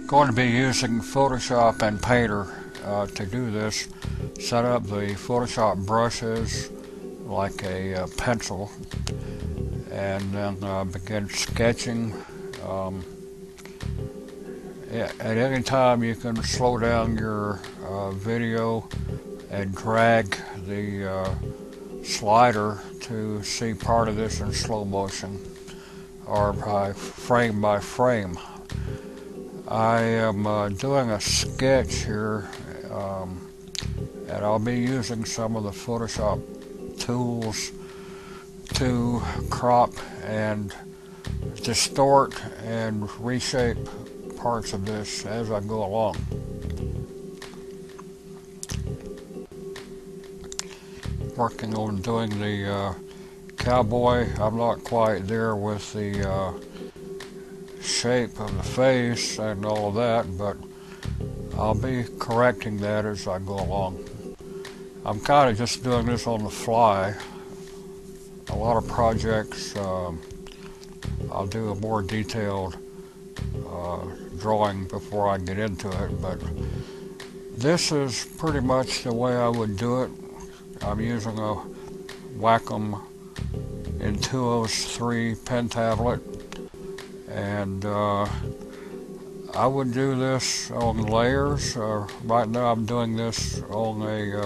Going to be using Photoshop and Painter to do this. Set up the Photoshop brushes like a pencil, and then begin sketching. At any time you can slow down your video and drag the slider to see part of this in slow motion or by frame. I am doing a sketch here, and I'll be using some of the Photoshop tools to crop and distort and reshape parts of this as I go along. Working on doing the cowboy. I'm not quite there with the shape of the face and all of that, but I'll be correcting that as I go along. I'm kind of just doing this on the fly. A lot of projects I'll do a more detailed drawing before I get into it, but this is pretty much the way I would do it. I'm using a Wacom Intuos 3 pen tablet, and I would do this on layers. Right now I'm doing this on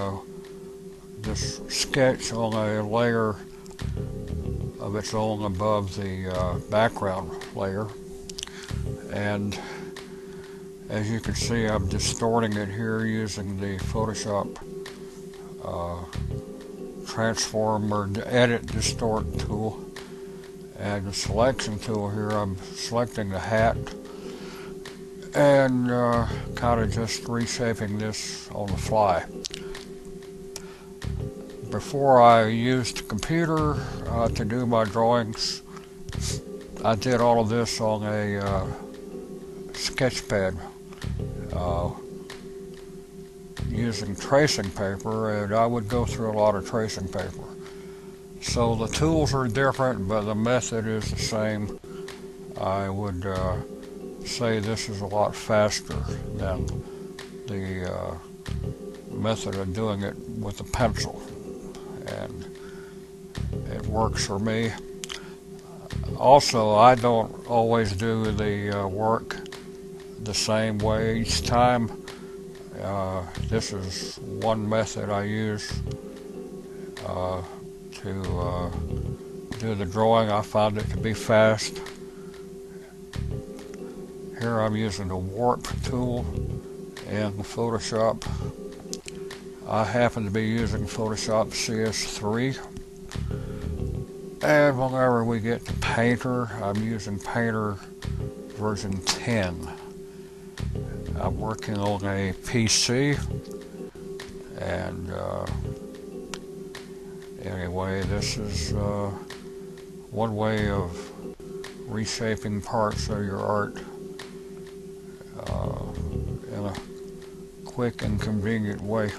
this sketch on a layer of its own above the background layer, and as you can see, I'm distorting it here using the Photoshop transform or edit distort tool, and the selection tool here. I'm selecting the hat and kind of just reshaping this on the fly. Before I used the computer to do my drawings, I did all of this on a sketch pad using tracing paper, and I would go through a lot of tracing paper. So the tools are different, but the method is the same. I would say this is a lot faster than the method of doing it with a pencil, and it works for me. Also, I don't always do the work the same way each time. This is one method I use to do the drawing. I found it to be fast. Here I'm using the warp tool in Photoshop. I happen to be using Photoshop CS3. And whenever we get to Painter, I'm using Painter version 10. I'm working on a PC, and anyway, this is one way of reshaping parts of your art in a quick and convenient way.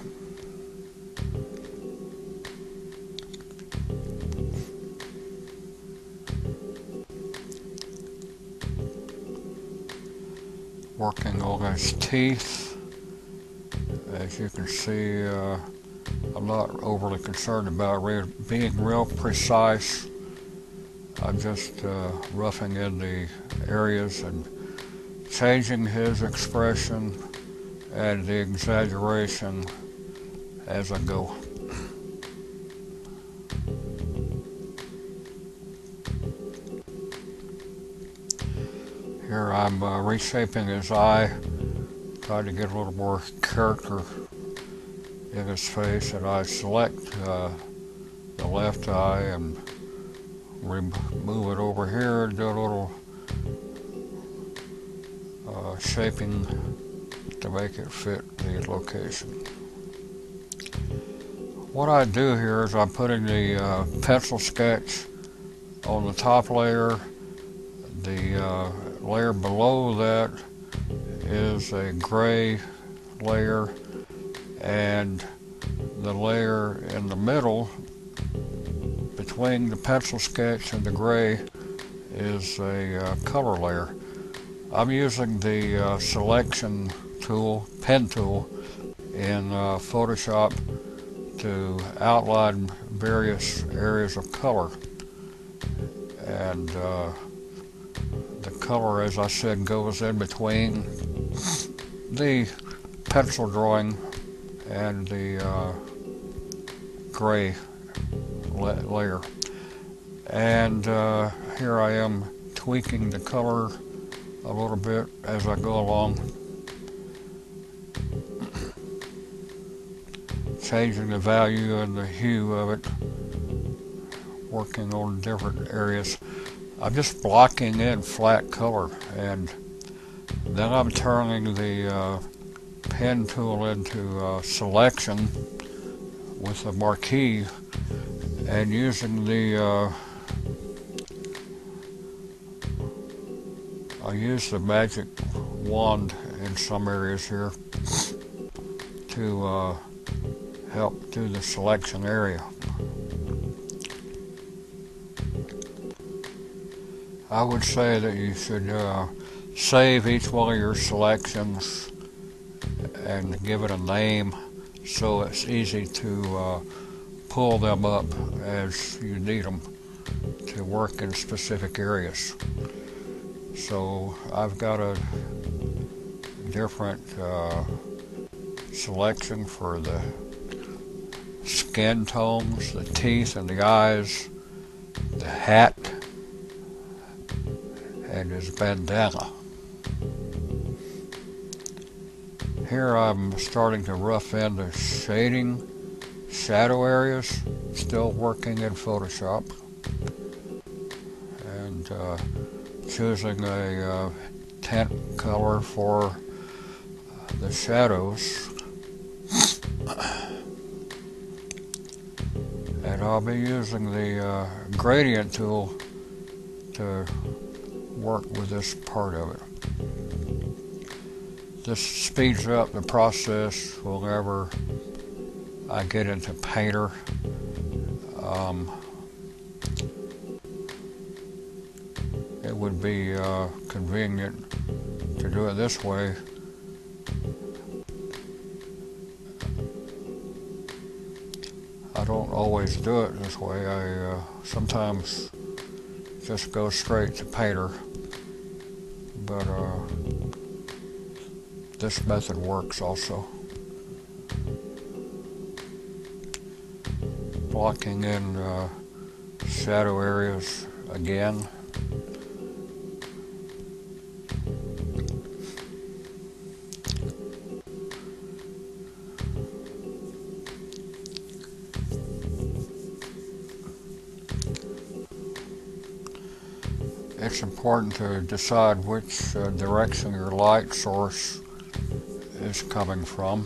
Working on his teeth. As you can see, I'm not overly concerned about being real precise. I'm just roughing in the areas and changing his expression and the exaggeration as I go. Here I'm reshaping his eye, trying to get a little more character in his face, and I select the left eye and move it over here and do a little shaping to make it fit the location. What I do here is I'm putting the pencil sketch on the top layer. The layer below that is a gray layer, and the layer in the middle between the pencil sketch and the gray is a color layer. I'm using the selection tool, pen tool, in Photoshop to outline various areas of color. And the color, as I said, goes in between the pencil drawing and the gray layer. And here I am tweaking the color a little bit as I go along, changing the value and the hue of it, working on different areas. I'm just blocking in flat color, and then I'm turning the pen tool into selection with a marquee and using the I use the magic wand in some areas here to help do the selection area. I would say that you should save each one of your selections and give it a name so it's easy to pull them up as you need them to work in specific areas. So I've got a different selection for the skin tones, the teeth and the eyes, the hat, and his bandana. Here I'm starting to rough in the shading, shadow areas, still working in Photoshop, and choosing a tint color for the shadows. And I'll be using the gradient tool to work with this part of it. This speeds up the process whenever I get into Painter. It would be convenient to do it this way. I don't always do it this way. I sometimes just go straight to Painter, but this method works also. Blocking in shadow areas again. It's important to decide which direction your light source is coming from,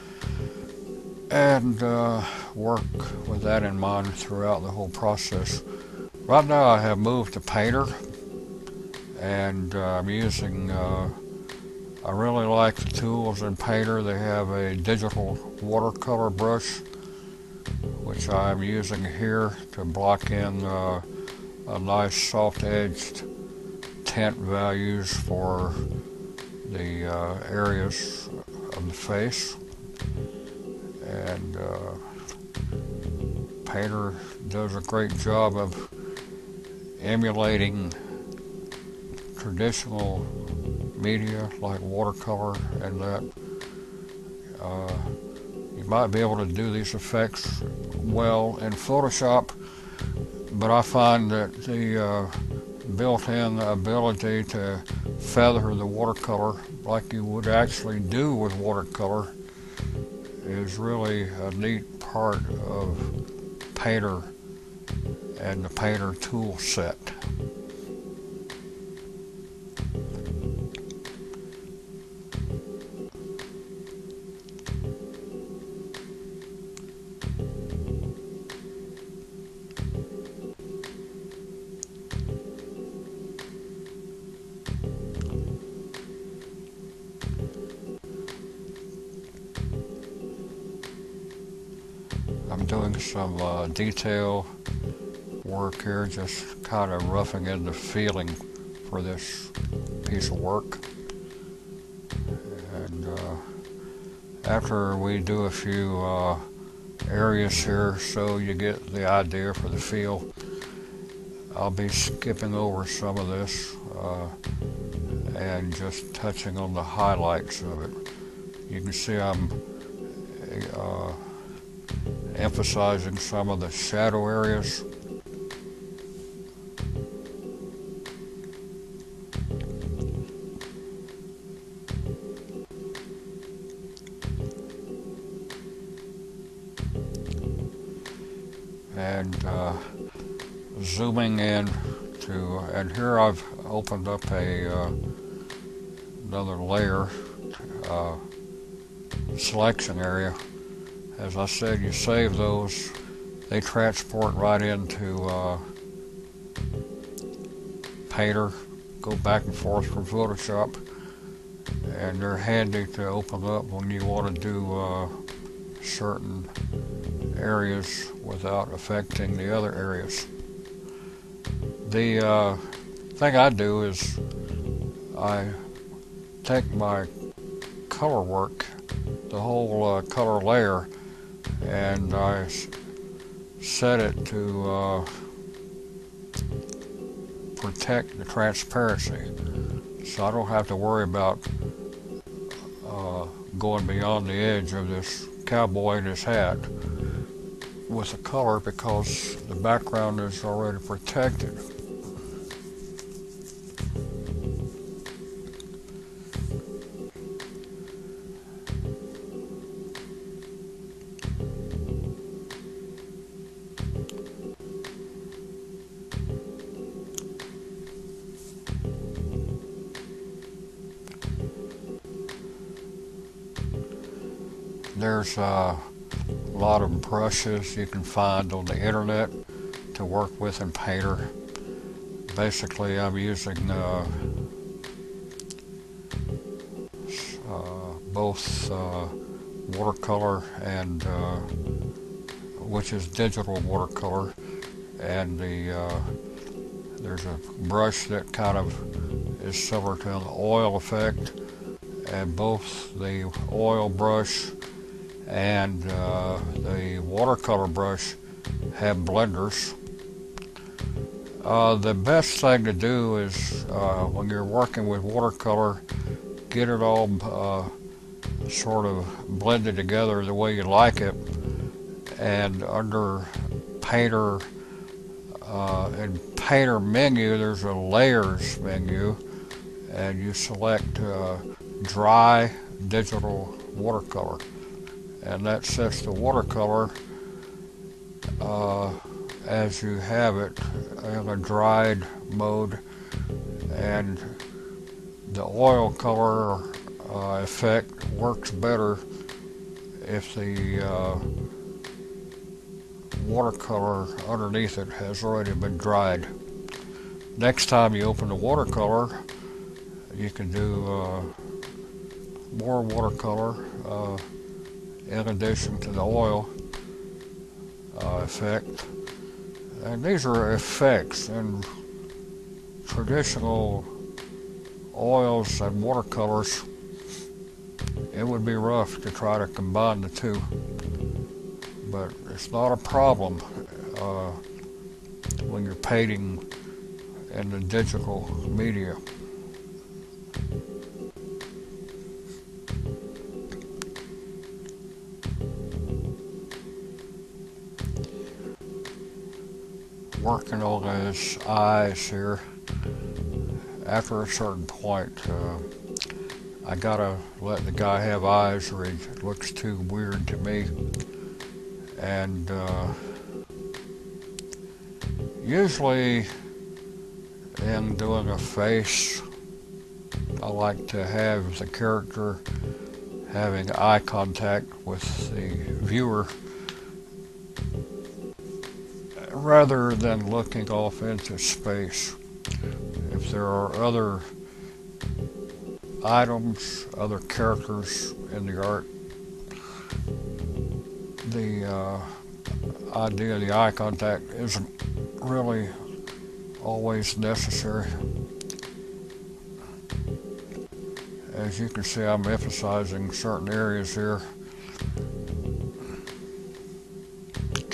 and work with that in mind throughout the whole process. Right now I have moved to Painter, and I'm using, I really like the tools in Painter. They have a digital watercolor brush, which I'm using here to block in a nice soft-edged tint values for the areas of the face. And Painter does a great job of emulating traditional media like watercolor and that. You might be able to do these effects well in Photoshop, but I find that the built-in ability to feather the watercolor like you would actually do with watercolor is really a neat part of Painter and the Painter tool set. I'm doing some detail work here, just kind of roughing in the feeling for this piece of work. after we do a few areas here so you get the idea for the feel, I'll be skipping over some of this and just touching on the highlights of it. You can see I'm uh, emphasizing some of the shadow areas. And zooming in to, and here I've opened up another layer selection area. As I said, you save those, they transport right into Painter, go back and forth from Photoshop, and they're handy to open up when you want to do certain areas without affecting the other areas. The thing I do is I take my color work, the whole color layer, and I set it to protect the transparency, so I don't have to worry about going beyond the edge of this cowboy in his hat with the color, because the background is already protected. There's a lot of brushes you can find on the internet to work with in Painter. Basically, I'm using both watercolor and which is digital watercolor, and there's a brush that kind of is similar to the oil effect, and both the oil brush and the watercolor brush have blenders. The best thing to do is when you're working with watercolor, get it all sort of blended together the way you like it, and under Painter, in Painter menu there's a layers menu, and you select dry digital watercolor, and that sets the watercolor as you have it in a dried mode, and the oil color effect works better if the watercolor underneath it has already been dried. Next time you open the watercolor, you can do more watercolor in addition to the oil effect. And these are effects, and traditional oils and watercolors, it would be rough to try to combine the two, but it's not a problem when you're painting in the digital media. Working on his eyes here, after a certain point, I gotta let the guy have eyes or he looks too weird to me. And usually in doing a face, I like to have the character having eye contact with the viewer rather than looking off into space. If there are other items, other characters in the art, the idea of the eye contact isn't really always necessary. As you can see, I'm emphasizing certain areas here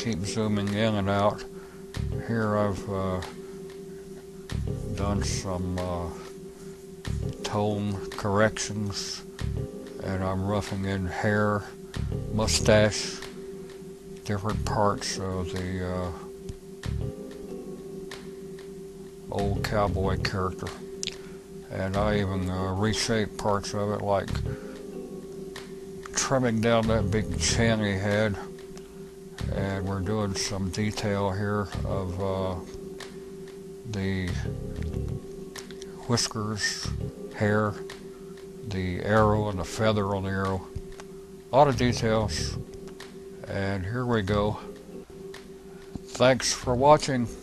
keep zooming in and out. Here I've done some tone corrections, and I'm roughing in hair, mustache, different parts of the old cowboy character. And I even reshape parts of it, like trimming down that big chin he had. And we're doing some detail here of the whiskers, hair, the arrow and the feather on the arrow. A lot of details. And here we go. Thanks for watching.